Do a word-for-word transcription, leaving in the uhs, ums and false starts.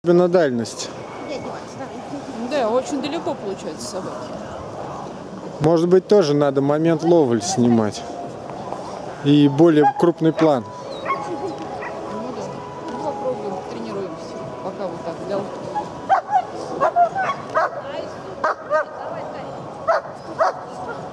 На дальность. Да, очень далеко получается собаки. Может быть, тоже надо момент ловли снимать. И более крупный план. Ну да. Ну попробуем, тренируемся. Пока вот так для утра.